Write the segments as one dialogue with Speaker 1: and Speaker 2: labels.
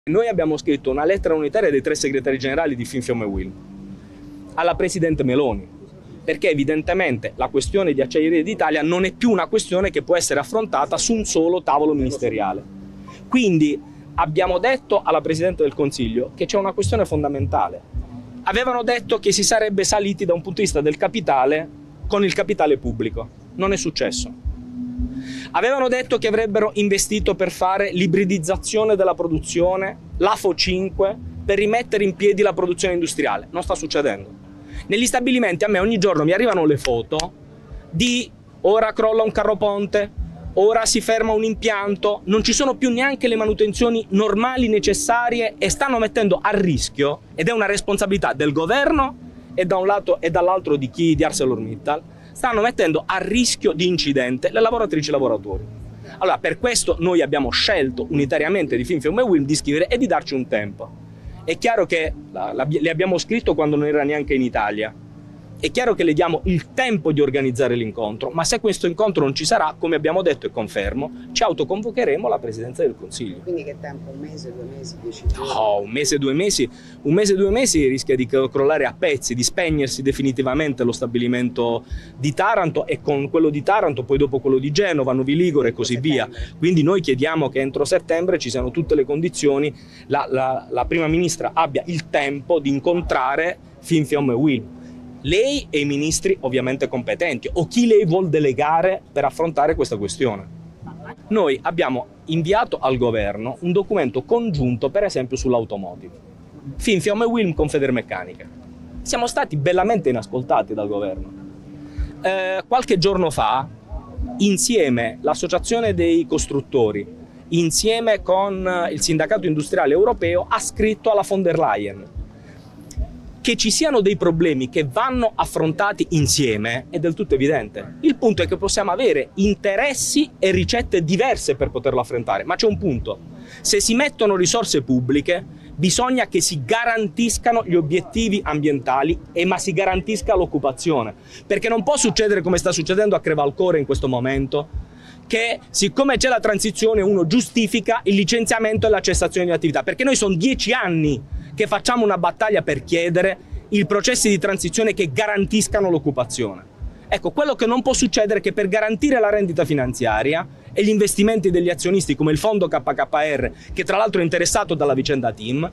Speaker 1: Noi abbiamo scritto una lettera unitaria dei 3 segretari generali di Finfiamme-Wilm alla Presidente Meloni, perché evidentemente la questione di Acciaierie d'Italia non è più una questione che può essere affrontata su un solo tavolo ministeriale. Quindi abbiamo detto alla Presidente del Consiglio che c'è una questione fondamentale. Avevano detto che si sarebbe saliti da un punto di vista del capitale con il capitale pubblico. Non è successo. Avevano detto che avrebbero investito per fare l'ibridizzazione della produzione, l'AFO 5, per rimettere in piedi la produzione industriale. Non sta succedendo. Negli stabilimenti a me ogni giorno mi arrivano le foto di ora crolla un carro ponte, ora si ferma un impianto, non ci sono più neanche le manutenzioni normali necessarie e stanno mettendo a rischio, ed è una responsabilità del governo e da un lato e dall'altro di ArcelorMittal, stanno mettendo a rischio di incidente le lavoratrici e i lavoratori. Allora, per questo noi abbiamo scelto unitariamente di Finfiamme-Wilm di scrivere e di darci un tempo. È chiaro che le abbiamo scritto quando non era neanche in Italia. È chiaro che le diamo il tempo di organizzare l'incontro, ma se questo incontro non ci sarà, come abbiamo detto e confermo, ci autoconvocheremo alla Presidenza del Consiglio.
Speaker 2: Quindi che tempo? Un mese, 2 mesi, 10 giorni?
Speaker 1: No, un mese, 2 mesi. Un mese, 2 mesi rischia di crollare a pezzi, di spegnersi definitivamente lo stabilimento di Taranto, e con quello di Taranto poi dopo quello di Genova, Novi Ligure e così via. Quindi noi chiediamo che entro settembre ci siano tutte le condizioni, la Prima Ministra abbia il tempo di incontrare Finfiamme-Wilm. Lei e i ministri ovviamente competenti, o chi lei vuol delegare per affrontare questa questione. Noi abbiamo inviato al governo un documento congiunto, per esempio sull'automotive. Finfiamme-Wilm, Confedermeccanica. Siamo stati bellamente inascoltati dal governo. Qualche giorno fa, insieme l'associazione dei costruttori, insieme con il sindacato industriale europeo, ha scritto alla von der Leyen che ci siano dei problemi che vanno affrontati insieme è del tutto evidente. Il punto è che possiamo avere interessi e ricette diverse per poterlo affrontare, ma c'è un punto: se si mettono risorse pubbliche bisogna che si garantiscano gli obiettivi ambientali ma si garantisca l'occupazione, perché non può succedere come sta succedendo a Crevalcore in questo momento, che siccome c'è la transizione uno giustifica il licenziamento e la cessazione di attività, perché noi sono 10 anni che facciamo una battaglia per chiedere i processi di transizione che garantiscano l'occupazione. Ecco, quello che non può succedere è che per garantire la rendita finanziaria e gli investimenti degli azionisti come il fondo KKR, che tra l'altro è interessato dalla vicenda TIM,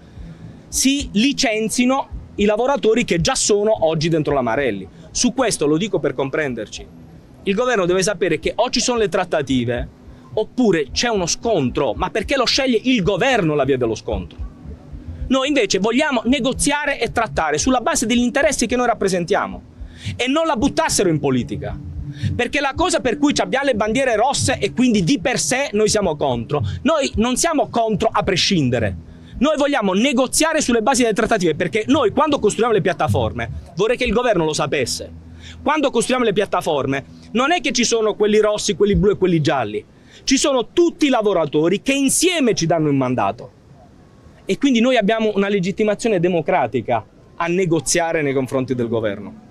Speaker 1: si licenzino i lavoratori che già sono oggi dentro la Marelli. Su questo, lo dico per comprenderci, il governo deve sapere che o ci sono le trattative oppure c'è uno scontro, ma perché lo sceglie il governo la via dello scontro. Noi invece vogliamo negoziare e trattare sulla base degli interessi che noi rappresentiamo e non la buttassero in politica. Perché la cosa per cui abbiamo le bandiere rosse e quindi di per sé noi siamo contro, noi non siamo contro a prescindere. Noi vogliamo negoziare sulle basi delle trattative, perché noi quando costruiamo le piattaforme, vorrei che il governo lo sapesse, quando costruiamo le piattaforme non è che ci sono quelli rossi, quelli blu e quelli gialli, ci sono tutti i lavoratori che insieme ci danno un mandato. E quindi noi abbiamo una legittimazione democratica a negoziare nei confronti del governo.